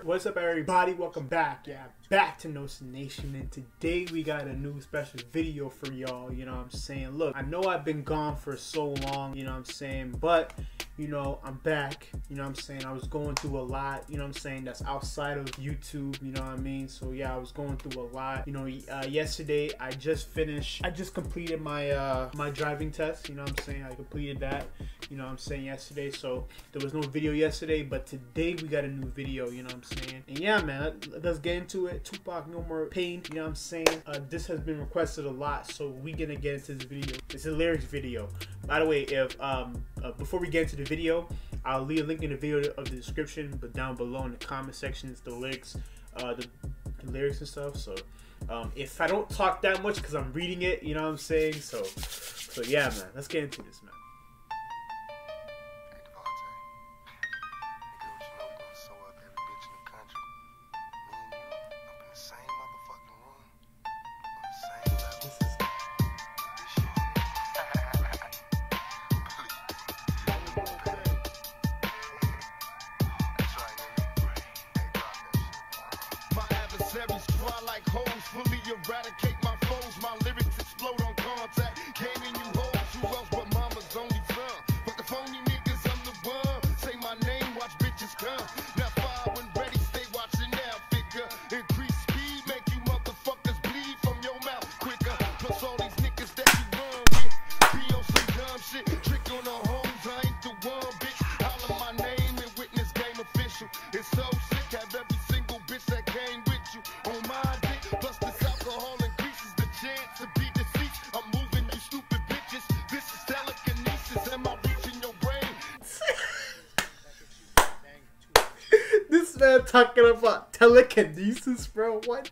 What's up, everybody? Welcome back. Yeah, back to Gnosis Nation, and today we got a new special video for y'all. You know what I'm saying? Look, I know I've been gone for so long, you know what I'm saying, but you know, I'm back. You know what I'm saying? I was going through a lot, you know what I'm saying, that's outside of YouTube, you know what I mean? So yeah, I was going through a lot. You know, yesterday I just completed my my driving test, you know what I'm saying? I completed that, you know what I'm saying, yesterday. So there was no video yesterday, but today we got a new video, you know what I'm saying? And yeah, man, let's get into it. Tupac No More Pain, you know what I'm saying? This has been requested a lot, so we gonna get into this video. It's a lyrics video. By the way, if before we get into the video, I'll leave a link in the video of the description, but down below in the comment section is the lyrics, the lyrics and stuff. So if I don't talk that much because I'm reading it, you know what I'm saying? So yeah, man, let's get into this, man. Cry like hoes, fully eradicate my foes. My lyrics explode on contact. Gaming you hoes, who else but mama's only son? But the phony niggas, I'm the one. Say my name, watch bitches come. Now fire when ready, stay watching now. Figure, increase speed, make you motherfuckers bleed from your mouth quicker. Plus all these niggas that you run with, be on some dumb shit. Trick on the hoes, I ain't the one, bitch. Holler my name and witness game official. It's so sick, have every single bitch that came with you on my dick. Plus this alcohol increases the chance to be deceased. I'm moving you stupid bitches. This is telekinesis. Am I reaching your brain? This man talking about telekinesis, bro. What?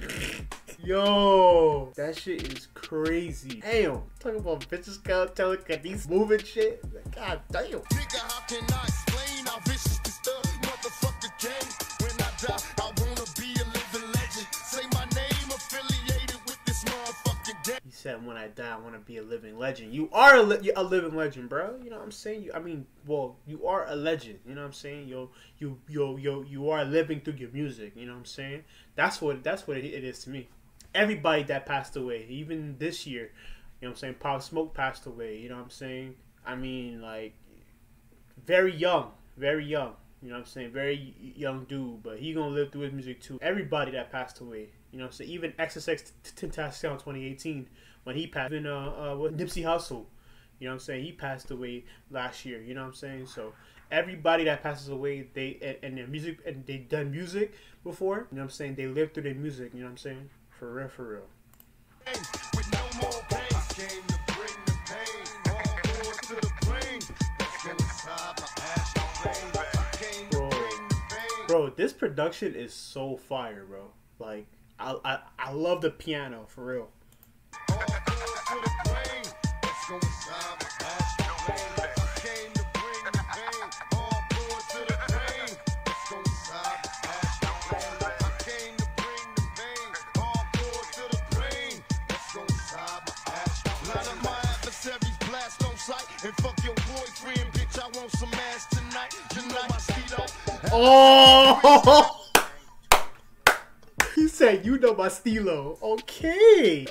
Yo, that shit is crazy. Damn, talking about bitches got telekinesis, moving shit. God damn. Nigga, how can I explain how vicious this motherfucker game? When I die, I wanna be a living legend. Say my name affiliated with this motherfucking game. He said, when I die, I want to be a living legend. You are a living legend, bro. You know what I'm saying? You are a legend. You know what I'm saying? You are living through your music. You know what I'm saying? That's what it is to me. Everybody that passed away, even this year, you know what I'm saying? Pop Smoke passed away. You know what I'm saying? I mean, like, very young. You know what I'm saying? Very young dude, but he gonna live through his music too. Everybody that passed away, you know what I'm saying? Even XXX Tentacion 2018, when he passed, even with Nipsey Hussle, you know what I'm saying? He passed away last year, you know what I'm saying? So everybody that passes away, they and their music, and they done music before, you know what I'm saying? They live through their music, you know what I'm saying? For real, for real. With no more pain, I came to bring the pain. All going to the plane. Let's go inside my ass. Bro, this production is so fire, bro. Like, I love the piano, for real. All going to the plane. Let's go inside my ass. I came to bring the pain. All going to the plane. Let's go inside my ass. I came to bring the pain. All going to the plane. Let's go inside my ass. Line up my adversaries, blast on sight, and fuck your boyfriend, bitch. I want some ass tonight. You know my stilo. Oh! He said, "You know my stilo." Okay.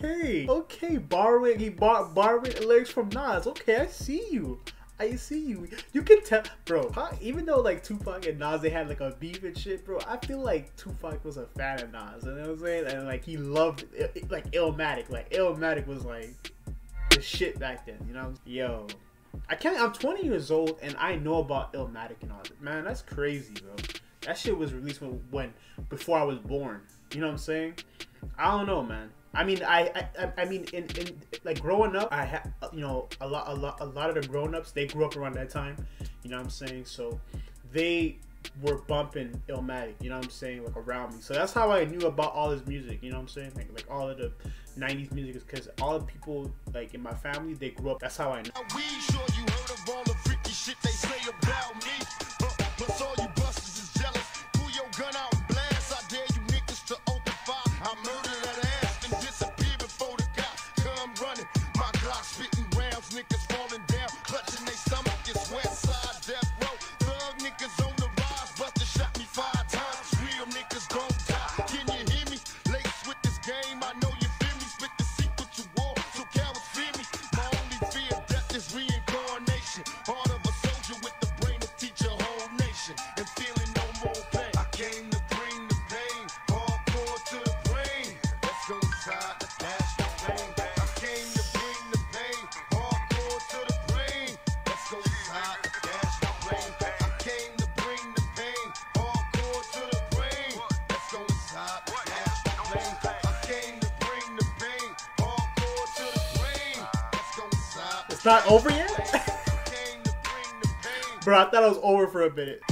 Borrowing lyrics from Nas. Okay, I see you. You can tell, bro. Even though like Tupac and Nas, they had like a beef and shit, bro. I feel like Tupac was a fan of Nas. You know what I'm saying? And like he loved like Illmatic. Like Illmatic was like the shit back then. You know? Yo. I'm 20 years old and I know about Illmatic and all that. Man, that's crazy, bro. That shit was released before I was born. You know what I'm saying? I don't know, man. I mean, I mean, in like growing up, I had, you know, a lot of the grown-ups, they grew up around that time. You know what I'm saying? So they were bumping Illmatic. You know what I'm saying? Like around me. So that's how I knew about all his music. You know what I'm saying? Like all of the 90s music is because all the people like in my family, they grew up. That's how I know. We sure you heard of all the freaky shit they say about me. Plus all you busters is jealous. Pull your gun out and blast. I dare you niggas to open fire. I murder that ass and disappear before the cops come running. My Glock spitting rounds, niggas falling down, clutching they stomach. It's West Side Death Row. Thug niggas on the rise, Buster shot me 5 times. It's not over yet? Bro, I thought it was over for a minute.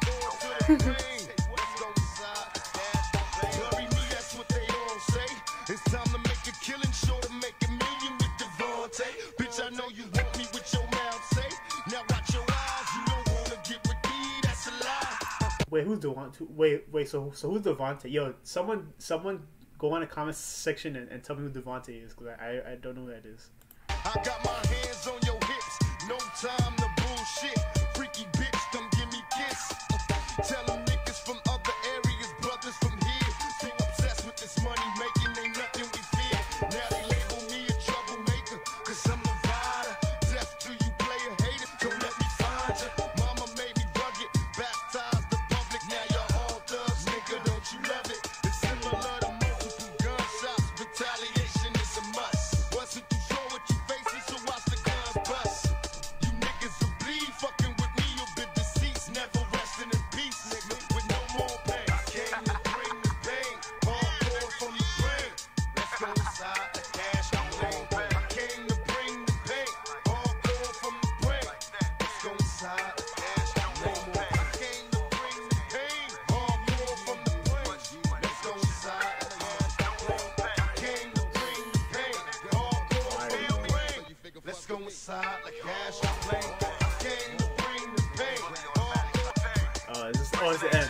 It's time to make a killing, sure to make a million with Devontae. Bitch, I know you want me with your mouth, say. Now watch your eyes, you don't wanna get with me, that's a lie. Wait, who's Devontae? Wait, so who's Devontae? Yo, someone go in the comment section and tell me who Devontae is, because I don't know who that is. I got my hands on your hips, no time to bullshit. Freaky bitch, come give me kiss. Tell them niggas from other areas, brothers from here. Be obsessed with this money making, ain't nothing we fear. Now they label me a troublemaker, cause I'm the rider. Death to you, player hater, don't let me find ya. Mama made me rugged, baptized the public. Now you're all thugs, nigga, don't you love it? It's similar to multiple gunshots, retaliation is a must. Wasn't too sure what you facing, so watch the guns bust. You niggas will bleed, fucking with me, you'll be deceased. Never resting in peace, nigga, with no more pain. I came to bring the pain, hardcore from the brain. Let's go inside the cash, I'm laying back. I came to bring the pain, hardcore from the brain. Let's go inside the cash, I'm laying back. I came to bring the pain, hardcore from the brain. Let's go inside the cash, I'm laying back. I came to bring the pain, hardcore from the brain. Let's go inside the cash, I'm laying back. I came to bring the pain, It's the end.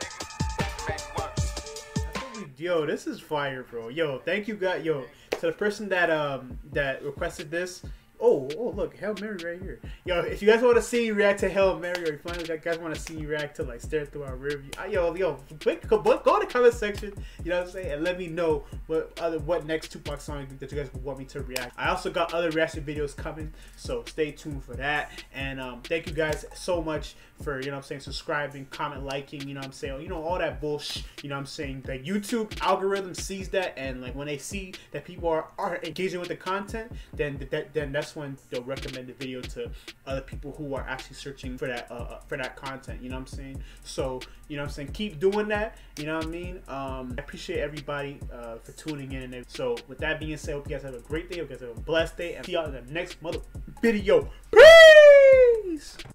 Yo, this is fire, bro. Yo, thank you, guys. Yo, to the person that that requested this. Oh, look, Hail Mary right here. Yo, if you guys want to see me react to Hail Mary, or if you guys want to see me react to like Stare Through Our Rearview, yo, quick, go in the comment section. You know what I'm saying, and let me know what next Tupac song that you guys want me to react. I also got other reaction videos coming, so stay tuned for that. And thank you guys so much for, you know what I'm saying, subscribing, comment, liking, you know what I'm saying, you know, all that bullshit. You know what I'm saying, the YouTube algorithm sees that, and like when they see that people are engaging with the content, then that's when they'll recommend the video to other people who are actually searching for that content. You know what I'm saying? So, you know what I'm saying, keep doing that. You know what I mean? I appreciate everybody for tuning in. And so with that being said, hope you guys have a great day, hope you guys have a blessed day, and see y'all in the next video. Peace.